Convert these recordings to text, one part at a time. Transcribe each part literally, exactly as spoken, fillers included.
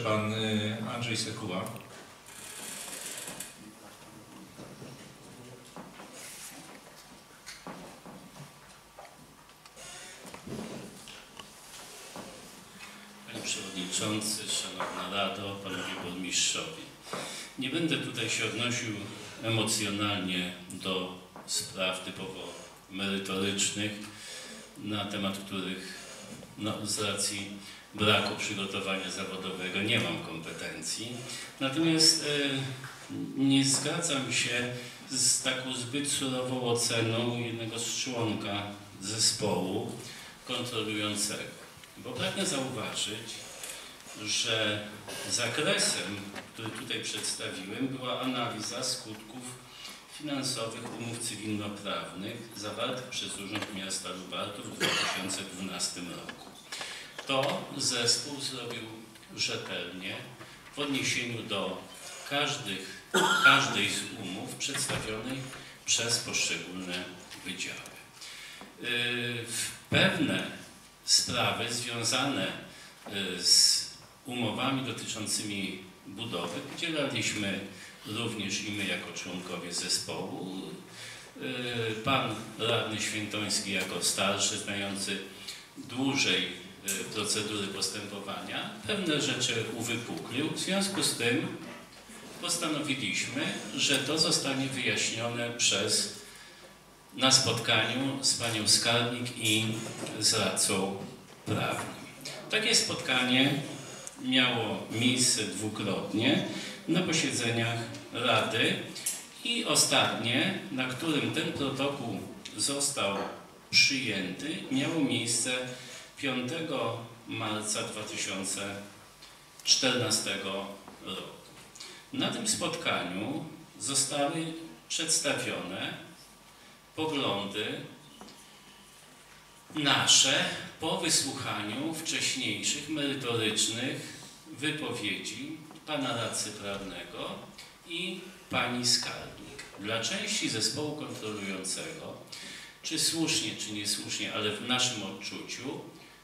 pan Andrzej Sekuła. Panie Przewodniczący, Szanowna Rado, Panowie Burmistrzowie. Nie będę tutaj się odnosił emocjonalnie do spraw typowo merytorycznych, na temat których no, z racji braku przygotowania zawodowego nie mam kompetencji. Natomiast e, nie zgadzam się z taką zbyt surową oceną jednego z członka zespołu kontrolującego. Bo pragnę zauważyć, że zakresem, który tutaj przedstawiłem, była analiza skutków finansowych umów cywilnoprawnych zawartych przez Urząd Miasta Lubartów w dwa tysiące dwunastym roku. To zespół zrobił rzetelnie w odniesieniu do każdych, każdej z umów przedstawionej przez poszczególne wydziały. Pewne sprawy związane z umowami dotyczącymi budowy udzielaliśmy również i my jako członkowie zespołu. Pan radny Świętoński jako starszy, znający dłużej procedury postępowania, pewne rzeczy uwypuklił. W związku z tym postanowiliśmy, że to zostanie wyjaśnione przez, na spotkaniu z panią skarbnik i z radcą prawnym. Takie spotkanie miało miejsce dwukrotnie na posiedzeniach Rady i ostatnie, na którym ten protokół został przyjęty, miało miejsce piątego marca dwa tysiące czternastego roku. Na tym spotkaniu zostały przedstawione poglądy nasze po wysłuchaniu wcześniejszych merytorycznych wypowiedzi pana radcy prawnego i pani skarbnik. Dla części zespołu kontrolującego, czy słusznie, czy niesłusznie, ale w naszym odczuciu,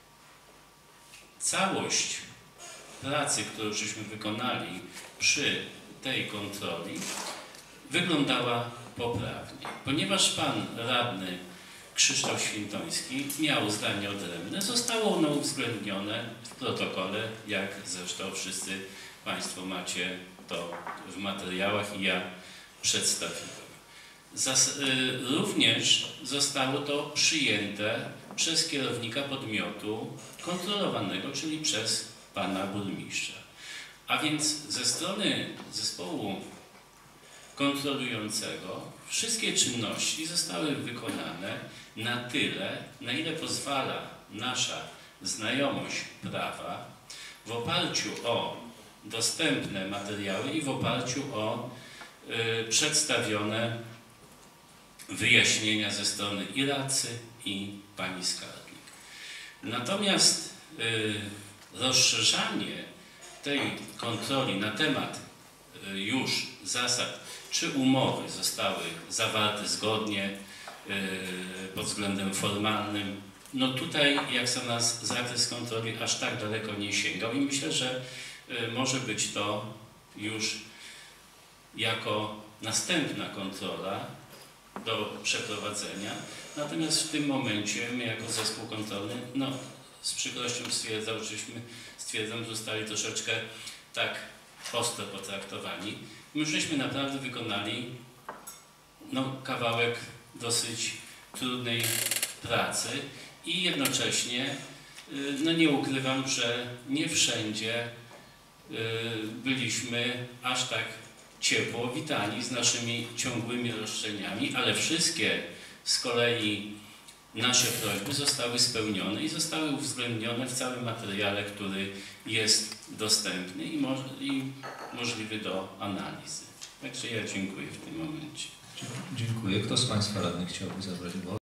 całość pracy, którą żeśmy wykonali przy tej kontroli, wyglądała poprawnie. Ponieważ pan radny Krzysztof Świętoński miał zdanie odrębne, zostało ono uwzględnione w protokole, jak zresztą wszyscy państwo macie to w materiałach i ja przedstawiłem. Zas również zostało to przyjęte przez kierownika podmiotu kontrolowanego, czyli przez pana burmistrza. A więc ze strony zespołu kontrolującego wszystkie czynności zostały wykonane na tyle, na ile pozwala nasza znajomość prawa w oparciu o dostępne materiały i w oparciu o y, przedstawione wyjaśnienia ze strony i radcy, i pani skarbnik. Natomiast y, rozszerzanie tej kontroli na temat y, już zasad, czy umowy zostały zawarte zgodnie yy, pod względem formalnym. No tutaj, jak sam nas zakres kontroli aż tak daleko nie sięgał i myślę, że yy, może być to już jako następna kontrola do przeprowadzenia. Natomiast w tym momencie my jako zespół kontrolny, no z przykrością stwierdzam, żeśmy stwierdzam, zostali troszeczkę tak ostro potraktowani. My żeśmy naprawdę wykonali no, kawałek dosyć trudnej pracy i jednocześnie no, nie ukrywam, że nie wszędzie byliśmy aż tak ciepło witani z naszymi ciągłymi roszczeniami, ale wszystkie z kolei nasze prośby zostały spełnione i zostały uwzględnione w całym materiale, który jest dostępny i, mo i możliwy do analizy. Także ja dziękuję w tym momencie. Dziękuję. Kto z państwa radnych chciałby zabrać głos?